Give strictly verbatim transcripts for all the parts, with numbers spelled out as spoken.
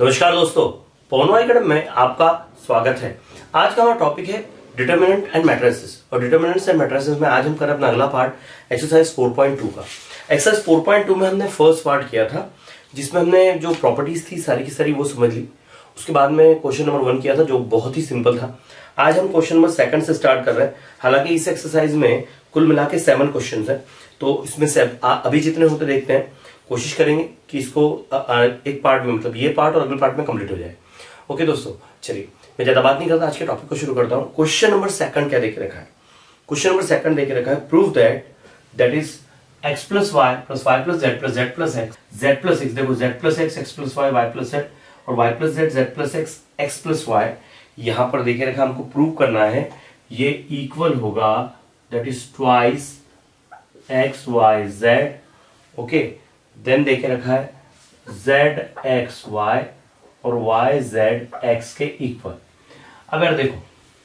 नमस्कार दोस्तों, पवन एकेडमी में आपका स्वागत है। आज का हमारा टॉपिक है डिटरमिनेंट एंड मैट्रिसेस और डिटरमिनेंट्स एंड मैट्रिसेस में आज हम कर रहे अपना अगला part exercise four point two का। एक्सरसाइज फोर पॉइंट टू में हमने फर्स्ट पार्ट किया था जिसमें हमने जो प्रॉपर्टीज थी सारी की सारी वो समझ ली। उसके बाद में क्वेश्चन नंबर वन किया था जो बहुत ही सिंपल था। आज हम क्वेश्चन नंबर सेकंड से स्टार्ट कर रहे हैं। हालांकि इस एक्सरसाइज में कुल मिला के सेवन क्वेश्चन है, तो इसमें से अभी जितने होते देखते हैं, कोशिश करेंगे कि इसको एक पार्ट में मतलब ये पार्ट और अगले पार्ट में कंप्लीट हो जाए। ओके दोस्तों, चलिए मैं ज्यादा बात नहीं करता, आज के टॉपिक को शुरू करता हूं। क्वेश्चन नंबर सेकंड क्या देख रखा है? क्वेश्चन नंबर सेकंड देख रखा है, prove that that is x plus y plus y plus z plus z plus x z plus x. देखो z plus x x plus y y plus z और y plus z z plus x x plus y. यहां पर देखे रखा हमको prove करना है ये इक्वल होगा that is twice x Y z. Okay, then देखे रखा है जेड एक्स वाई और वाई जेड एक्स के इक्वल। अगर देखो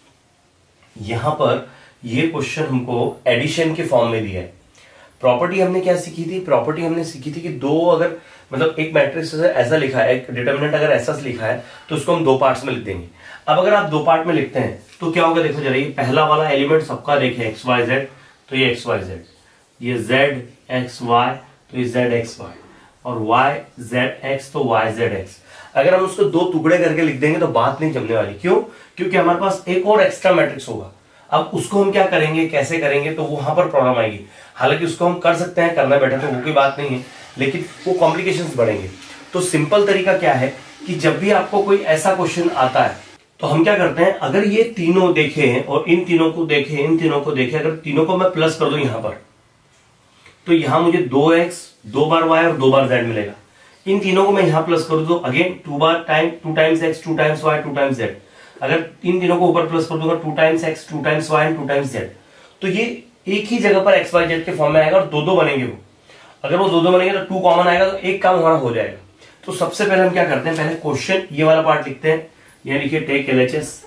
यहां पर ये क्वेश्चन हमको एडिशन के फॉर्म में दिया है। प्रॉपर्टी हमने क्या सीखी थी? प्रॉपर्टी हमने सीखी थी कि दो अगर मतलब एक मैट्रिक्स ऐसा लिखा है, एक डिटरमिनेंट अगर ऐसा लिखा है तो उसको हम दो पार्ट्स में लिख देंगे। अब अगर आप दो पार्ट में लिखते हैं तो क्या होगा? देखो जरा, ये पहला वाला एलिमेंट सबका देखें एक्स वाई जेड, तो ये एक्स वाई जेड, ये जेड एक्स वाई तो ये जेड एक्स वाई और वाई जेड एक्स तो वाई जेड एक्स। अगर हम उसको दो टुकड़े करके लिख देंगे तो बात नहीं जमने वाली। क्यों? क्योंकि हमारे पास एक और एक्स्ट्रा मैट्रिक्स होगा। अब उसको हम क्या करेंगे, कैसे करेंगे, तो वहां पर प्रॉब्लम आएगी। हालांकि उसको हम कर सकते हैं, करना बैठे तो वो कोई बात नहीं है, लेकिन वो कॉम्प्लिकेशंस बढ़ेंगे। तो सिंपल तरीका क्या है कि जब भी आपको कोई ऐसा क्वेश्चन आता है तो हम क्या करते हैं, अगर ये तीनों देखे हैं और इन तीनों को देखे इन तीनों को देखे, अगर तीनों को मैं प्लस कर दूं यहां पर, तो यहां मुझे दो एक्स दो बार वाई और दो बार जेड मिलेगा। इन तीनों को मैं यहां प्लस कर दूं अगेन टू बार time two times x two times y two times z. अगर इन तीनों को ऊपर प्लस कर दूंगा two times x two times y two times z, तो ये एक ही जगह पर एक्स वाई जेड के फॉर्म में आएगा और दो दो बनेंगे। वो अगर वो दो दो बनेंगे तो टू कॉमन आएगा, तो एक काम हमारा हो जाएगा। तो सबसे पहले हम क्या करते हैं, पहले क्वेश्चन ये वाला पार्ट लिखते हैं। यहां लिखिए टेक एलएचएस,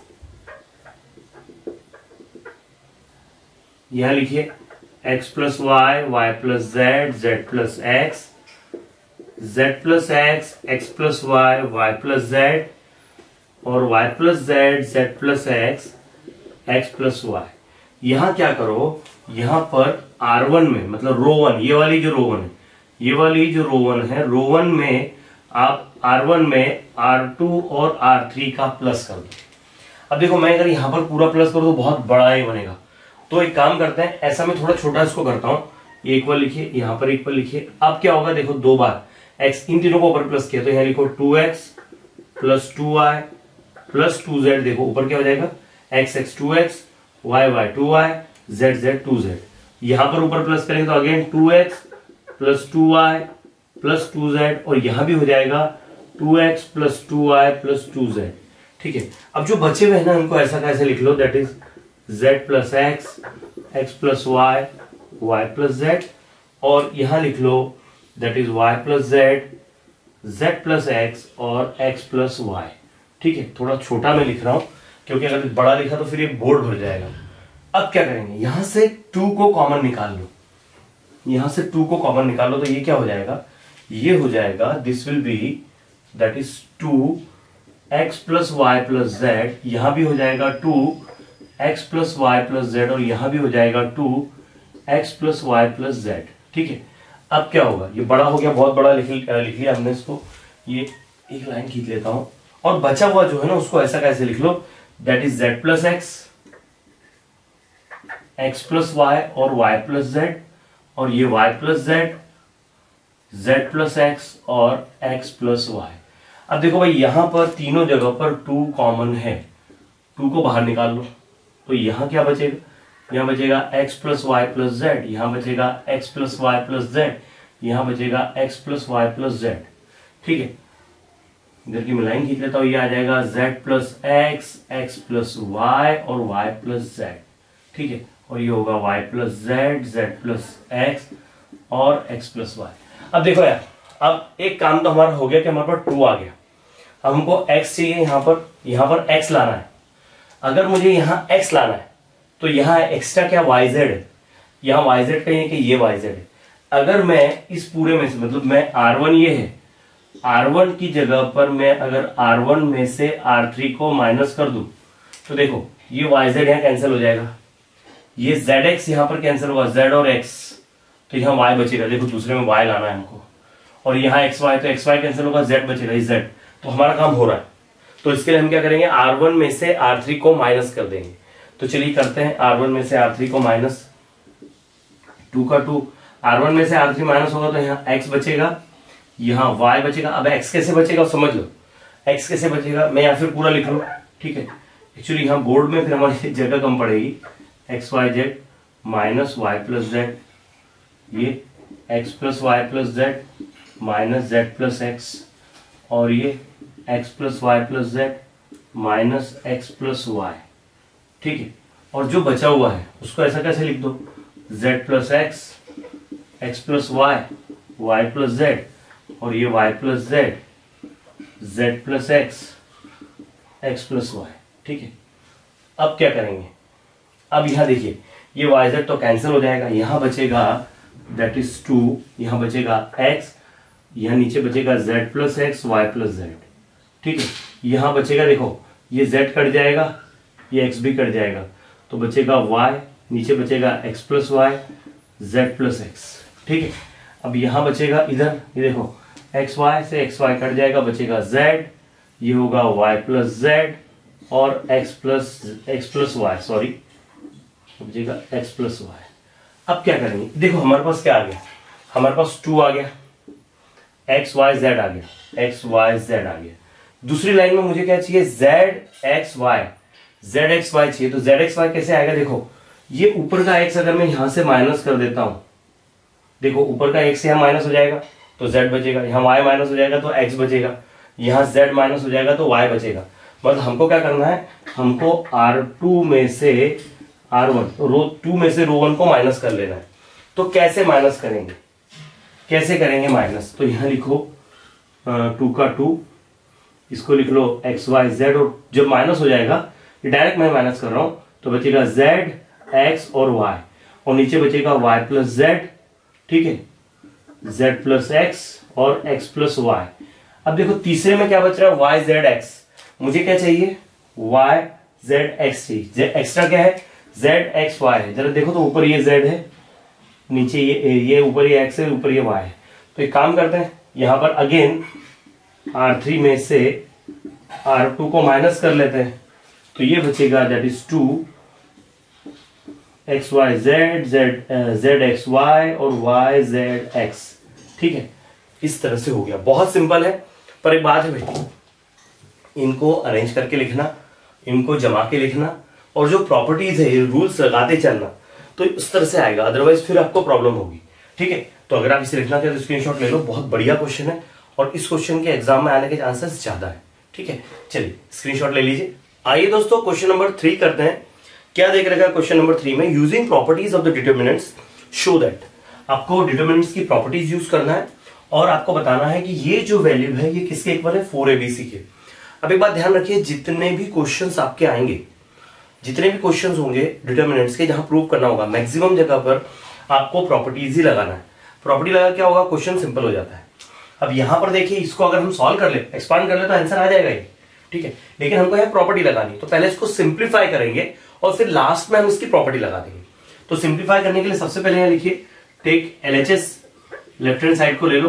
यहां लिखिए x plus y y plus z z plus x z plus x x plus y y plus z और y plus z z plus x x plus y. यहां क्या करो, यहां पर आर वन में मतलब रो वन, ये वाली जो रो वन है, ये वाली जो रो वन है, रो वन में आप आर वन में आर टू और आर थ्री का प्लस कर दो। अब देखो मैं अगर यहां पर पूरा प्लस करूं तो बहुत बड़ा ही बनेगा, तो एक काम करते हैं, ऐसा मैं थोड़ा छोटा इसको करता हूं। ये इक्वल लिखिए, यहां पर इक्वल लिखिए। अब क्या होगा, देखो दो बार एक्स, इन तीनों को ऊपर प्लस किया तो यहां लिखो two x plus two y plus two z. देखो ऊपर क्या हो जाएगा, x x two x Y y two y Z z two z. यहां पर ऊपर प्लस करेंगे तो again two x plus two y plus two z और यहां भी हो जाएगा two x plus two y plus two z. ठीक है, अब जो बचे हुए हैं ना उनको ऐसा कैसे लिख लो, that is z plus x x plus y y plus z और यहां लिख लो that is y plus z z plus x और x प्लस वाई। ठीक है, थोड़ा छोटा मैं लिख रहा हूं क्योंकि अगर बड़ा लिखा तो फिर ये बोर्ड भर जाएगा। अब क्या करेंगे, यहां से टू को कॉमन निकाल लो, यहां से टू को कॉमन निकाल लो तो ये क्या हो जाएगा, ये हो जाएगा this will be that is two x plus y plus z. यहां भी हो जाएगा two x plus y plus z और यहां भी हो जाएगा two x plus y plus z. ठीक है, अब क्या होगा, ये बड़ा हो गया, बहुत बड़ा लिख लिख लिया हमने इसको। ये एक लाइन खींच लेता हूं और बचा हुआ जो है ना उसको ऐसा कैसे लिख लो, that is z plus x x plus y और वाई प्लस जेड और ये y plus z z plus x और एक्स प्लस वाई। अब देखो भाई यहां पर तीनों जगह पर टू कॉमन है, टू को बाहर निकाल लो तो यहां क्या बचेगा, यहां बचेगा x plus y plus z, यहां बचेगा x plus y plus z, यहां बचेगा x plus y plus z. ठीक है, इधर की मैं लाइन खींच लेता हूं, ये आ जाएगा z plus x x plus y और y प्लस जेड। ठीक है, और ये होगा y plus z z plus x और x प्लस वाई। अब देखो यार, अब एक काम तो हमारा हो गया कि हमारे पास टू आ गया। अब हमको x चाहिए, यहां पर यहां पर x लाना है। अगर मुझे यहां x लाना है तो यहां एक्स्ट्रा क्या वाई जेड है, यहां वाई जेड कहीं कि ये वाई जेड है। अगर मैं इस पूरे में से मतलब मैं आर वन ये है आर वन की जगह पर मैं अगर आर वन में से आर थ्री को माइनस कर दूं तो देखो ये वाई जेड यहाँ कैंसिल हो जाएगा, ये जेड एक्स यहाँ पर कैंसिल होगा, जेड और एक्स, तो यहाँ वाई बचेगा, देखो दूसरे में वाई लाना है हमको, और यहाँ एक्स वाई, तो एक्स वाई कैंसिल होगा, जेड बचेगा, ये जेड, तो हमारा काम हो रहा है। तो इसके लिए हम क्या करेंगे, आर वन में से आर थ्री को माइनस कर देंगे। तो चलिए करते हैं, आर वन में से आर थ्री को माइनस, टू का टू, आर वन में से आर थ्री माइनस होगा तो यहाँ एक्स बचेगा, यहाँ वाई बचेगा। अब एक्स कैसे बचेगा समझ लो, एक्स कैसे बचेगा, मैं या फिर पूरा लिख लूँ, ठीक है। एक्चुअली यहाँ बोर्ड में फिर हमारी जगह कम पड़ेगी, x Y z minus y plus z, ये x plus y plus z minus z plus x, और ये x plus y plus z minus x plus y, ठीक है। और जो बचा हुआ है उसको ऐसा कैसे लिख दो, z plus x, x plus y, y plus z, और ये y plus z, z plus x, x plus y, ठीक है। अब क्या करेंगे, अब यहाँ देखिए ये वाई जेड तो कैंसिल हो जाएगा, यहाँ बचेगा दैट इज टू, यहाँ बचेगा एक्स, यहाँ नीचे बचेगा z plus x, y plus z, ठीक है। यहाँ बचेगा देखो ये जेड कट जाएगा, ये एक्स भी कट जाएगा, तो बचेगा वाई, नीचे बचेगा x plus y, z plus x, ठीक है। अब यहाँ बचेगा इधर ये देखो एक्स वाई से एक्स वाई कट जाएगा, बचेगा जेड, ये होगा वाई प्लस जेड और x plus x plus y, sorry बचेगा एक्स प्लस वाई। अब क्या करेंगे, देखो हमारे पास क्या आ गया, हमारे पास टू आ गया, एक्स वाई जेड आ गया, एक्स वाई जेड आ गया। दूसरी लाइन में मुझे क्या चाहिए, z x Y, z x y चाहिए। तो जेड एक्स वाई कैसे आएगा, देखो ये ऊपर का एक्स अगर मैं यहां से माइनस कर देता हूं, देखो ऊपर का एक्स यहां माइनस हो जाएगा तो जेड बचेगा, यहाँ वाई माइनस हो जाएगा तो एक्स बचेगा, यहाँ जेड माइनस हो जाएगा तो वाई बचेगा। मतलब हमको क्या करना है, हमको आर टू में से आर वन, रो टू में से रो वन को माइनस कर लेना है। तो कैसे माइनस करेंगे, कैसे करेंगे माइनस, तो यहाँ लिखो टू का टू, इसको लिख लो एक्स वाई जेड, और जब माइनस हो जाएगा ये डायरेक्ट मैं माइनस कर रहा हूं, तो बचेगा जेड एक्स और वाई, और नीचे बचेगा वाई प्लस जेड, ठीक है, जेड प्लस एक्स और एक्स प्लस वाई। अब देखो तीसरे में क्या बच रहा है, वाई जेड एक्स, मुझे क्या चाहिए, वाई जेड एक्स चाहिए। एक्स्ट्रा क्या है, जेड एक्स वाई है, जरा देखो तो ऊपर ये जेड है, नीचे ये ये ऊपर ये एक्स है, ऊपर ये वाई है। तो एक काम करते हैं, यहां पर अगेन आर थ्री में से आर टू को माइनस कर लेते हैं, तो ये बचेगा that is two x Y Z, Z z x y और वाई जेड एक्स, ठीक है। इस तरह से हो गया, बहुत सिंपल है। पर एक बात है बेटी, इनको अरेंज करके लिखना, इनको जमा के लिखना, और जो प्रॉपर्टीज है ये रूल्स लगाते चलना, तो इस तरह से आएगा, अदरवाइज फिर आपको प्रॉब्लम होगी, ठीक है। तो अगर आप इसे लिखना चाहते तो स्क्रीनशॉट ले लो, बहुत बढ़िया क्वेश्चन है और इस क्वेश्चन के एग्जाम में आने के चांसेस ज्यादा है, ठीक है। चलिए स्क्रीनशॉट ले लीजिए। आइए दोस्तों क्वेश्चन नंबर थ्री करते हैं। क्या देख रखा है क्वेश्चन नंबर थ्री में, using properties of the determinants show that, आपको डिटर्मिनेंट्स की प्रॉपर्टीज यूज करना है और आपको बताना है कि ये जो वैल्यू है ये किसके इक्वल है, फोर एबीसी के। अब एक बात ध्यान रखिए, जितने भी क्वेश्चंस आपके आएंगे, जितने भी क्वेश्चंस होंगे डिटर्मिनेंट्स के जहां प्रूव करना होगा, मैक्सिमम जगह पर आपको प्रॉपर्टीज ही लगाना है। प्रॉपर्टी लगा क्या होगा, क्वेश्चन सिंपल हो जाता है। अब यहां पर देखिए, इसको अगर हम सॉल्व कर ले, एक्सपांड कर ले तो आंसर आ जाएगा ये, ठीक है। लेकिन हमको यहाँ प्रॉपर्टी लगानी, तो पहले इसको सिंप्लीफाई करेंगे और फिर लास्ट में हम इसकी प्रॉपर्टी लगा देंगे। तो सिंप्लीफाई करने के लिए सबसे पहले यहाँ लिखिए, take LHS, left hand side को ले लो।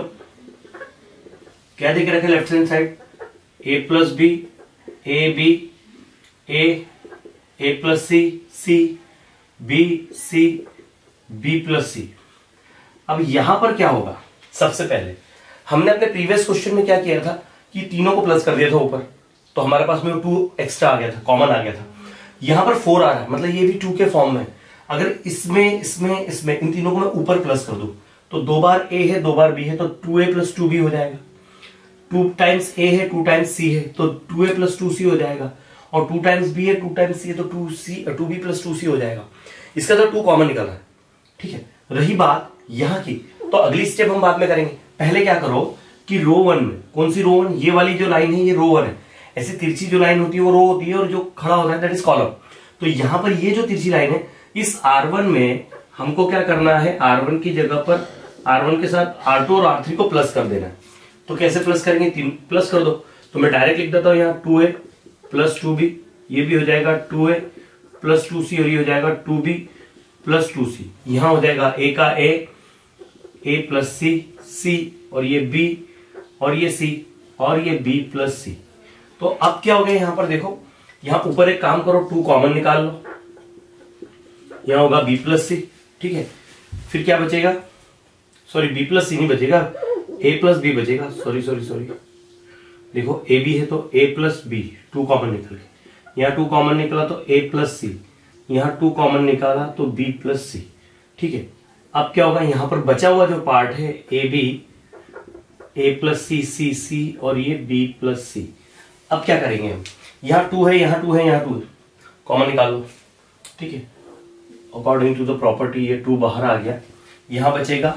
क्या देख रखे left hand side, a plus b, a b, a, a plus c, c, b, c, b plus c. अब यहां पर क्या होगा, सबसे पहले हमने अपने प्रीवियस क्वेश्चन में क्या किया था कि तीनों को प्लस कर दिया था ऊपर, तो हमारे पास में टू एक्स्ट्रा आ गया था, कॉमन आ गया था। यहां पर फोर आ रहा है, मतलब ये भी टू के फॉर्म में। अगर इसमें इसमें इसमें इन तीनों को मैं ऊपर प्लस कर दूं, तो दो बार ए है दो बार बी है, तो two a plus two b हो जाएगा। टू टाइम्स ए है टू टाइम्स सी है, तो two a plus two c हो जाएगा। और टू टाइम्स बी है टू टाइम्स सी है, तो two c two b plus two c हो जाएगा। इसका तो टू कॉमन निकल रहा है, ठीक है। रही बात यहां की, तो अगली स्टेप हम बाद में करेंगे। पहले क्या करो कि रो वन में, कौन सी रो वन, ये वाली जो लाइन है ये रो वन है। ऐसी तिरछी जो लाइन होती है वो रो होती है, और जो खड़ा होता है दैट इज कॉलम। तो यहां पर ये जो तिरछी लाइन है, इस आर वन में हमको क्या करना है, आर वन की जगह पर आर वन के साथ आर टू और आर थ्री को प्लस कर देना है। तो कैसे प्लस करेंगे, तीन प्लस कर दो। तो मैं डायरेक्ट लिख देता हूं यहाँ two a plus two B, ये भी हो जाएगा two a plus two c और ये हो जाएगा two b plus two c. यहां हो जाएगा ए का ए, ए प्लस सी, सी और ये बी और ये सी और ये बी प्लस सी। तो अब क्या हो गया यहां पर देखो, यहां ऊपर एक काम करो, टू कॉमन निकाल लो, यहां होगा बी प्लस सी। ठीक है, फिर क्या बचेगा, सॉरी बी प्लस सी नहीं बचेगा, ए प्लस बी बचेगा। सॉरी सॉरी सॉरी देखो ए बी है तो a plus b, two common निकल गए, यहाँ टू कॉमन निकला तो ए प्लस सी, यहाँ टू कॉमन निकाला तो बी प्लस सी। ठीक है, अब क्या होगा, यहां पर बचा हुआ जो पार्ट है ए बी, ए प्लस सी, सी सी और ये बी प्लस सी। अब क्या करेंगे हम, यहाँ टू है, यहाँ टू है, यहाँ टू है, कॉमन निकाल लो। ठीक है, अकॉर्डिंग टू द प्रॉपर्टी ये टू बाहर आ गया, यहां बचेगा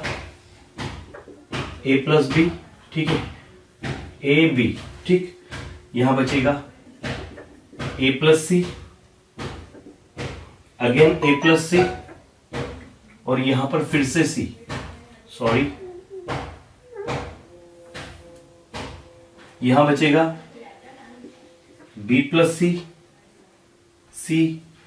ए प्लस बी। ठीक है, ए बी, ठीक, यहां बचेगा a plus c, again a plus c और यहां पर फिर से सी, सॉरी यहां बचेगा b plus c, c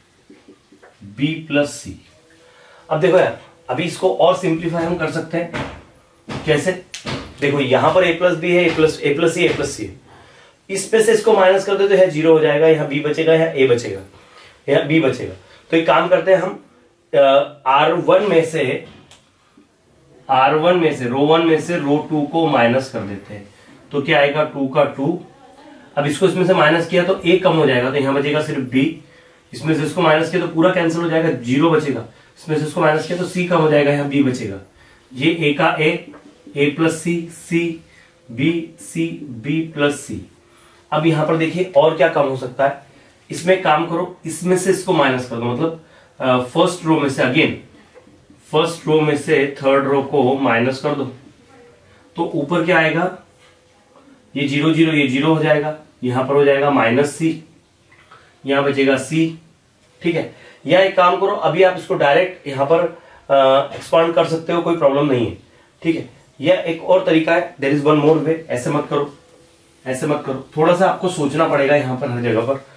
b plus c. अब देखो यार, अभी इसको और सिंप्लीफाई हम कर सकते हैं, कैसे, देखो यहां पर ए प्लस बी है, a plus a plus c, a plus c है, इसमें से इसको माइनस कर दे तो है जीरो हो जाएगा, यहाँ बी बचेगा, यहाँ ए बचेगा, यहाँ बी बचेगा। तो एक काम करते हैं हम, आर वन में से आर वन में से रो वन में से रो टू को माइनस कर देते हैं, तो क्या आएगा टू का टू। अब इसको इसमें से माइनस किया तो ए कम हो जाएगा, तो यहाँ बचेगा सिर्फ बी, इसमें से इसको माइनस किया तो पूरा कैंसिल हो जाएगा, जीरो बचेगा, इसमें से इसको माइनस किया तो सी कम हो जाएगा, यहाँ बी बचेगा। ये ए का a, a plus c, c b, c b plus c. अब यहां पर देखिए और क्या कम हो सकता है, इसमें काम करो, इसमें से इसको माइनस कर दो, मतलब फर्स्ट रो में से, अगेन फर्स्ट रो में से थर्ड रो को माइनस कर दो, तो ऊपर क्या आएगा, ये जीरो जीरो ये जीरो हो जाएगा, यहां पर हो जाएगा माइनस सी, यहां बचेगा सी। ठीक है, या एक काम करो, अभी आप इसको डायरेक्ट यहां पर एक्सपांड कर सकते हो, कोई प्रॉब्लम नहीं है। ठीक है, यह एक और तरीका है, there is one more way. ऐसे मत करो, ऐसे मत करो, थोड़ा सा आपको सोचना पड़ेगा यहां पर हर जगह पर।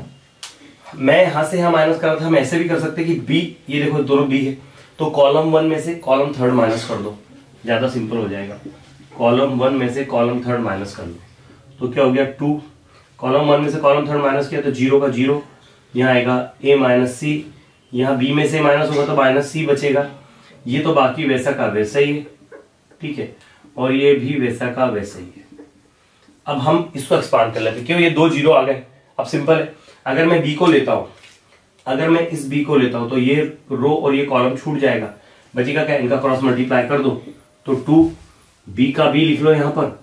मैं यहां से यहां माइनस कर रहा था, हम ऐसे भी कर सकते हैं कि बी, ये देखो दोनों बी है, तो कॉलम वन में से कॉलम थर्ड माइनस कर दो, ज्यादा सिंपल हो जाएगा। कॉलम वन में से कॉलम थर्ड माइनस कर लो, तो क्या हो गया टू, कॉलम वन में से कॉलम थर्ड माइनस किया तो जीरो का जीरो, यहाँ आएगा ए माइनस सी, यहाँ बी में से माइनस होगा तो माइनस सी बचेगा, ये तो बाकी वैसा का वैसा ही है। ठीक है, और ये भी वैसा का वैसा ही है। अब हम इसको एक्सपांड कर लेते हैं, क्यों, ये दो जीरो आ गए। अब सिंपल है, अगर मैं बी को लेता हूं, अगर मैं इस बी को लेता हूं तो ये रो और ये कॉलम छूट जाएगा, बचेगा क्या, इनका क्रॉस मल्टीप्लाई कर दो, तो टू बी का बी लिख लो यहां पर,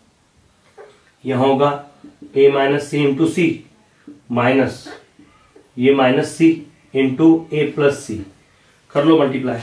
यहां होगा A minus C into C minus ये minus C into A plus C, कर लो मल्टीप्लाई,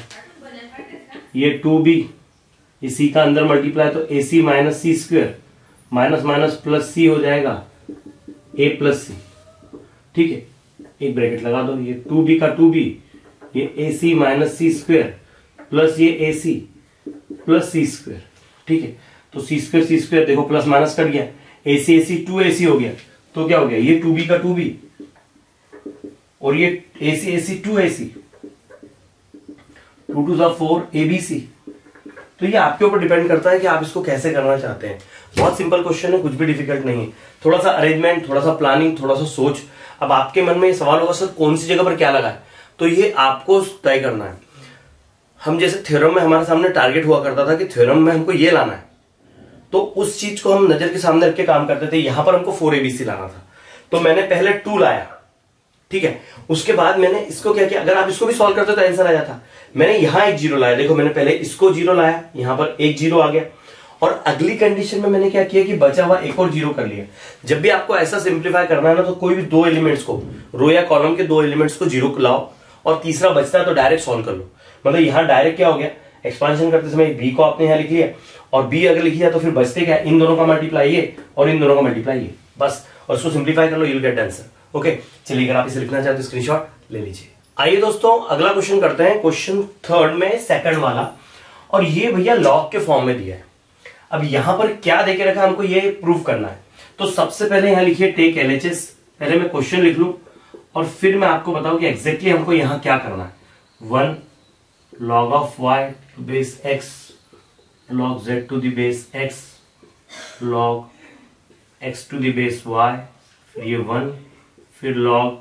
ये टू बी, ये सी का अंदर मल्टीप्लाई तो A C minus C square, minus minus plus C हो जाएगा ए प्लस सी। ठीक है, एक ब्रैकेट लगा दो, ये टू बी का टू बी, ये A C minus C square plus ये A C plus C square. ठीक है, तो सी स्क्वायर सी स्क्वायर देखो प्लस माइनस कट गया, A C A C two A सी हो गया, तो क्या हो गया, ये टू बी का टू बी और ये A C A C two A C, two two सा फोर ए बी सी। तो ये आपके ऊपर डिपेंड करता है कि आप इसको कैसे करना चाहते हैं। बहुत सिंपल क्वेश्चन है, कुछ भी डिफिकल्ट नहीं है, थोड़ा सा अरेंजमेंट, थोड़ा सा प्लानिंग, थोड़ा सा सोच। अब आपके मन में ये सवाल होगा सर कौन सी जगह पर क्या लगा है, तो ये आपको तय करना है। हम जैसे थ्योरम में हमारे सामने टारगेट हुआ करता था कि थ्योरम में हमको ये लाना है, तो उस चीज को हम नजर के सामने रख के काम करते थे। यहां पर हमको फोर एबीसी लाना था, तो मैंने पहले टू लाया, ठीक है, उसके बाद मैंने इसको क्या किया, अगर आप इसको भी सॉल्व करते तो आंसर आ जाता। मैंने यहां एक जीरो लाया, देखो मैंने पहले इसको जीरो लाया, यहां पर एक जीरो आ गया, और अगली कंडीशन में मैंने क्या किया कि बचा हुआ एक और जीरो कर लिया। जब भी आपको ऐसा सिंप्लीफाई करना है ना, तो कोई भी दो एलिमेंट्स को, रो या कॉलम के दो एलिमेंट्स को जीरो लाओ, और तीसरा बचता है तो डायरेक्ट सॉल्व कर लो। मतलब यहां डायरेक्ट क्या हो गया, एक्सपांशन करते समय बी को आपने यहां लिख लिया, और बी अगर लिख लिया तो फिर बचते क्या, इन दोनों का मल्टीप्लाई ये और इन दोनों का मल्टीप्लाई ये, बस, और इसको सिंप्लीफाई कर लो, you will get answer. Okay, चलिए अगर आप इसे लिखना चाहते हो स्क्रीनशॉट ले लीजिए। आइए दोस्तों अगला क्वेश्चन करते हैं, क्वेश्चन थर्ड में सेकंड वाला, और ये भैया लॉग के फॉर्म में दिया है। अब यहां पर क्या देके रखा हमको ये प्रूव करना है। तो सबसे पहले यहां लिखिए टेक एलएचएस, पहले मैं क्वेश्चन लिख लूं और फिर मैं आपको बताऊं कि एग्जैक्टली हमको यहां क्या करना है। One log of Y to base X log Z to the base X log X to the base Y, फिर ये वन, फिर log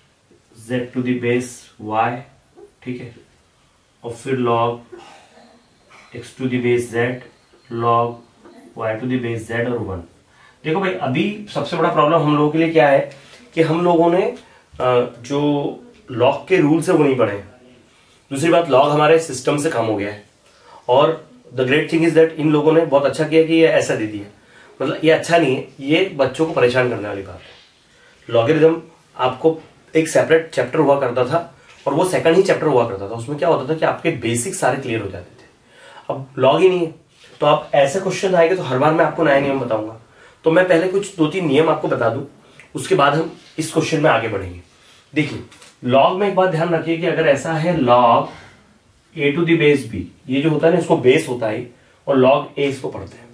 Z to the base Y, ठीक है, और फिर log X to the base Z log Y to the base Z और one. देखो भाई अभी सबसे बड़ा प्रॉब्लम हम लोगों के लिए क्या है कि हम लोगों ने जो लॉग के रूल्स है वो नहीं पढ़े। दूसरी बात, लॉग हमारे सिस्टम से कम हो गया है और the great thing is that इन लोगों ने बहुत अच्छा किया कि ये ऐसा दे दिया। मतलब ये अच्छा नहीं है, ये बच्चों को परेशान करने वाली बात है। लॉगरिथम आपको एक सेपरेट चैप्टर हुआ करता था और वो सेकंड ही चैप्टर हुआ करता था। उसमें क्या होता था कि आपके बेसिक सारे क्लियर हो जाते थे। अब लॉग ही नहीं है तो आप ऐसे क्वेश्चन आएंगे तो हर बार मैं आपको नया नियम बताऊंगा। तो मैं पहले कुछ दो तीन नियम आपको बता दूं, उसके बाद हम इस क्वेश्चन में आगे बढ़ेंगे। देखिए लॉग में एक बात ध्यान रखिए कि अगर ऐसा है log A to the base B, ये जो होता है ना इसको बेस होता है और लॉग ए इसको पढ़ते हैं।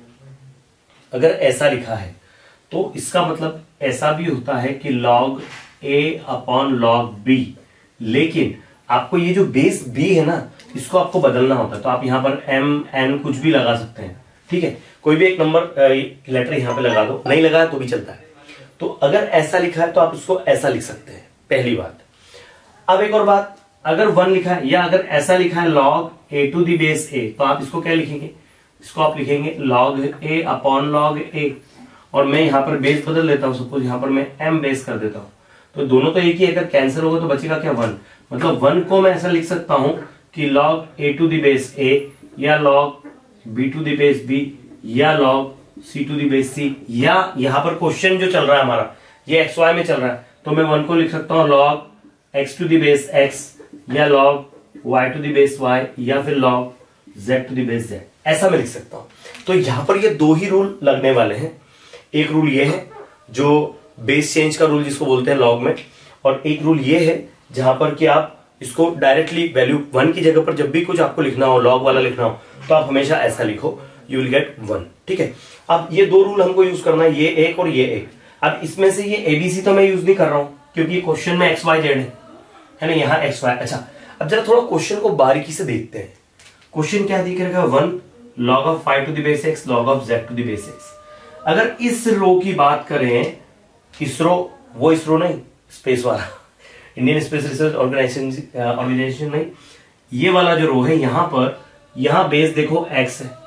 अगर ऐसा लिखा है तो इसका मतलब ऐसा भी होता है कि log A upon log B, लेकिन आपको ये जो बेस बी है ना इसको आपको बदलना होता है। तो आप यहां पर एम एन कुछ भी लगा सकते हैं, ठीक है, कोई भी एक नंबर लेटर यहां पे लगा दो, नहीं लगाया तो भी चलता है। तो अगर ऐसा लिखा है तो आप इसको ऐसा लिख सकते हैं, पहली बात। अब एक और बात, अगर वन लिखा है या अगर ऐसा लिखा है log A to the base A, तो आप इसको क्या लिखेंगे, इसको आप लिखेंगे log A upon log A, और मैं यहां पर बेस बदल देता हूं, सपोज यहां पर मैं एम बेस कर देता हूं, तो दोनों तो एक ही, अगर कैंसिल होगा तो बचेगा क्या, वन। मतलब वन को मैं ऐसा लिख सकता हूं कि log A to the base A या log B to the base B या log C to the base C, या यहां पर क्वेश्चन जो चल रहा है हमारा ये एक्स वाई में चल रहा है तो मैं वन को लिख सकता हूं log X to the base X या log Y to the base Y या फिर log Z to the base Z, ऐसा मैं लिख सकता हूं। तो यहां पर ये दो ही रूल लगने वाले हैं। एक रूल ये है जो बेस चेंज का रूल जिसको बोलते हैं लॉग में, और एक रूल ये है जहां पर कि आप इसको डायरेक्टली वैल्यू वन की जगह पर जब भी कुछ आपको लिखना हो, लॉग वाला लिखना हो, तो आप हमेशा ऐसा लिखो, यू विल गेट वन, ठीक है। अब ये दो रूल हमको यूज करना है, ये एक और ये एक। अब इसमें से ये एबीसी तो मैं यूज नहीं कर रहा हूं क्योंकि क्वेश्चन में एक्स वाई जेड है, है ना, यहाँ एक्स वाई। अच्छा अब जरा थोड़ा क्वेश्चन को बारीकी से देखते हैं। क्वेश्चन क्या दिख रहा है, one log of five to the base X log of Z to the base X. अगर इस रो की बात करें, इस रो, वो इस रो नहीं, स्पेस वाला, Indian space research organisation organisation नहीं, ये वाला जो रो है यहां पर, यहां बेस देखो एक्स है,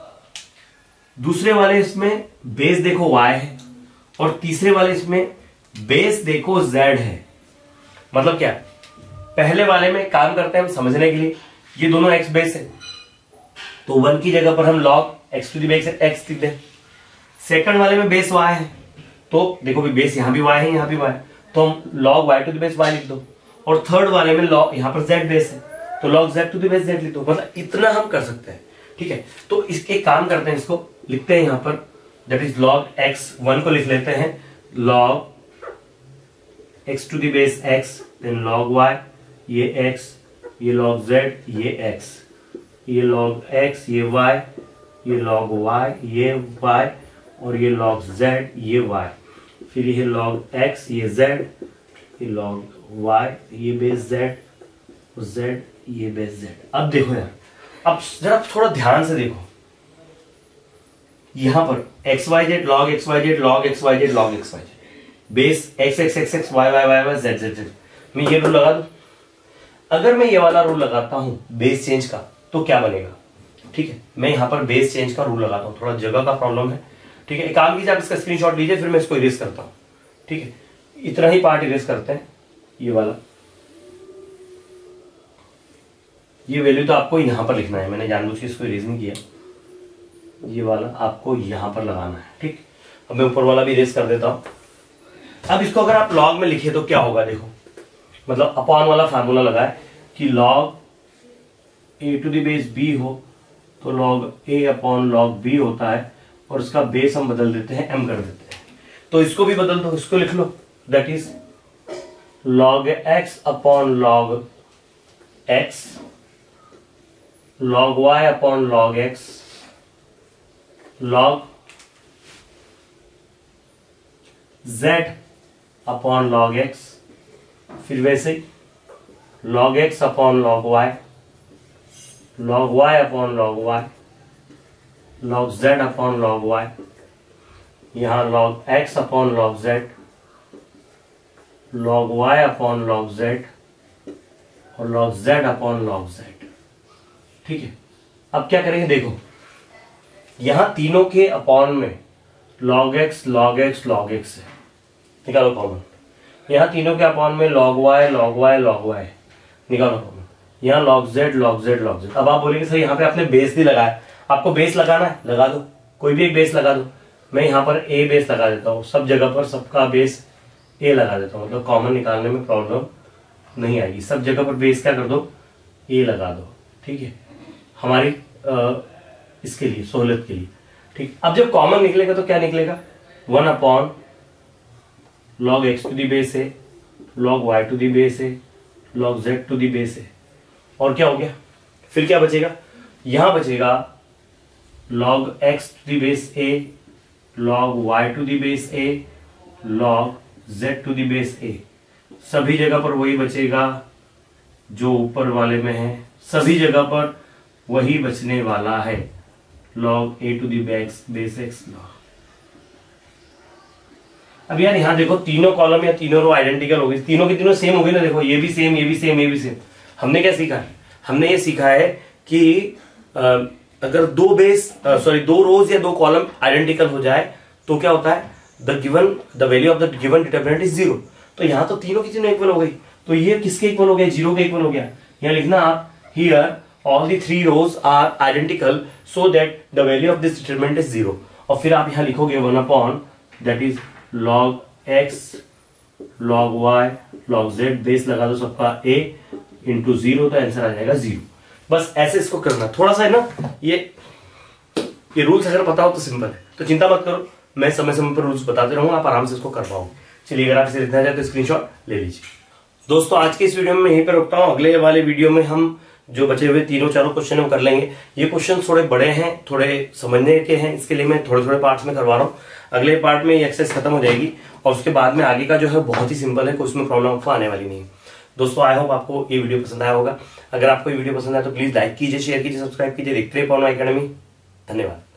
दूसरे वाले इसमें बेस देखो वाई है, और तीसरे वाले इसमें बेस देखो जेड है। मतलब क्या, पहले वाले में काम करते हैं हम समझने के लिए, ये दोनों एक्स बेस है तो वन की जगह पर हम log X to the base X लिख दें। सेकंड वाले में बेस वाई है तो देखो भी बेस यहां भी वाई है, यहां भी वाई, तो हम log Y to the base Y लिख दो। और थर्ड वाले में लॉग, यहां पर जेड बेस है तो log Z to the base Z लिख दो। मतलब इतना हम कर सकते हैं, ठीक है। तो इसके काम करते हैं, इसको लिखते हैं यहां पर, that is log X, one को लिख लेते हैं log X to the base X, then log Y, ये एक्स, ये लॉग जेड, ये एक्स, ये लॉग एक्स, ये वाई, ये लॉग वाई, ये वाई, और ये लॉग जेड, ये वाई, फिर ये लॉग एक्स, ये जेड, ये लॉग वाई, ये बेस जेड, जेड, ये बेस जेड। अब देखो यार, अब जरा थोड़ा ध्यान से देखो, यहां पर x Y Z log X Y Z log X Y Z log X Y Z, base X X X X Y Y Y Y Z Z Z. मैं ये रूल लगा दूं, अगर मैं ये वाला रूल लगाता हूं बेस चेंज का तो क्या बनेगा, ठीक है। मैं यहां पर बेस चेंज का रूल लगाता हूं, थोड़ा जगह का प्रॉब्लम है, ठीक है। एक काम कीजिए, आप इसका स्क्रीनशॉट लीजिए, फिर मैं इसको इरेज करता हूं, ठीक है। इतना ही पार्ट इरेज करते हैं, ये वाला, ये वैल्यू तो आपको यहां पर लिखना है, मैंने जानबूझ के इसको इरेज नहीं किया, ये वाला आपको यहां पर लगाना है, ठीक। अब मैं ऊपर वाला भी इरेज कर देता हूं। अब इसको अगर आप लॉग में लिखे तो क्या होगा, देखो, मतलब अपॉन वाला फार्मूला लगा है कि log A to the base B हो तो log A upon log B होता है, और इसका बेस हम बदल देते हैं, एम कर देते हैं। तो इसको भी बदल दो, इसको लिख लो, that is log X upon log X, log Y upon log X, log z upon log x, फिर वैसे ही log x upon log y, log y upon log y, log z upon log y, यहां log x upon log z, log y upon log z और log z upon log z। ठीक है, अब क्या करेंगे देखो, यहां तीनों के अपॉन में log x log x log x है, निकालो कॉमन। यहां तीनों के अपॉन में log y log y log y, निकालो कॉमन। यहां log z log z log z। अब आप बोलेंगे सर यहाँ पे आपने बेस नहीं लगाया, आपको बेस लगाना है लगा दो, कोई भी एक बेस लगा दो। मैं यहाँ पर a बेस लगा देता हूँ, सब जगह पर सबका बेस a लगा देता हूँ, मतलब कॉमन निकालने में प्रॉब्लम नहीं आएगी। सब जगह पर बेस क्या कर दो, a लगा दो। ठीक है, हमारी आ, इसके लिए सहूलियत के लिए। ठीक, अब जब कॉमन निकलेगा तो क्या निकलेगा, one upon log X to the base है, log Y to the base है, log Z to the base है। और क्या हो गया, फिर क्या बचेगा, यहां बचेगा log X to the base A, log Y to the base A, log Z to the base A. सभी जगह पर वही बचेगा जो ऊपर वाले में है, सभी जगह पर वही बचने वाला है, log A to the base base X log. अब यार यहाँ देखो तीनों कॉलम या तीनों रो आइडेंटिकल हो गई, तीनों की तीनों सेम हो गई ना। देखो ये भी सेम, ये भी सेम, ये भी सेम। हमने क्या सीखा है, हमने ये सीखा है कि आ, अगर दो बेस सॉरी दो रोज या दो कॉलम आइडेंटिकल हो जाए तो क्या होता है, the given the value of the given determinant is zero. तो यहाँ तो तीनों की तीनों इक्वल हो गई, तो ये किसके इक्वल हो गया, जीरो के इक्वल हो गया। यहाँ लिखना आप, here all the three rows are identical so that the value of this determinant is zero। और फिर आप यहां लिखोगे one upon that is log x log y log z, base लगा दो सबका a इंटू जीरो, तो आंसर आ जाएगा जीरो। बस ऐसे इसको करना, थोड़ा सा है ना, ये ये रूल्स अगर पता हो तो सिंपल है, तो चिंता मत करो, मैं समय समय पर रूल्स बताते रहूंगा, आप आराम से इसको कर पाओगे। चलिए, अगर आप इसे लिखना चाहते तो स्क्रीनशॉट ले लीजिए। दोस्तों आज के इस वीडियो में यहीं पर रुकता हूं, अगले वाले वीडियो में हम जो बचे हुए तीनों चारों क्वेश्चन हम कर लेंगे। ये क्वेश्चन थोड़े बड़े हैं, थोड़े समझने के हैं, इसके लिए मैं थोड़े थोड़े पार्ट्स में करवा रहा हूँ। अगले पार्ट में ये एक्सरसाइज खत्म हो जाएगी और उसके बाद में आगे का जो है बहुत ही सिंपल है, कोई उसमें प्रॉब्लम आपको आने वाली नहीं है। दोस्तों आई होप आपको ये वीडियो पसंद आया होगा। अगर आपको ये वीडियो पसंद आया तो प्लीज लाइक कीजिए, शेयर कीजिए, सब्सक्राइब कीजिए। देखते रहिए पवन वाघ एकेडमी। धन्यवाद।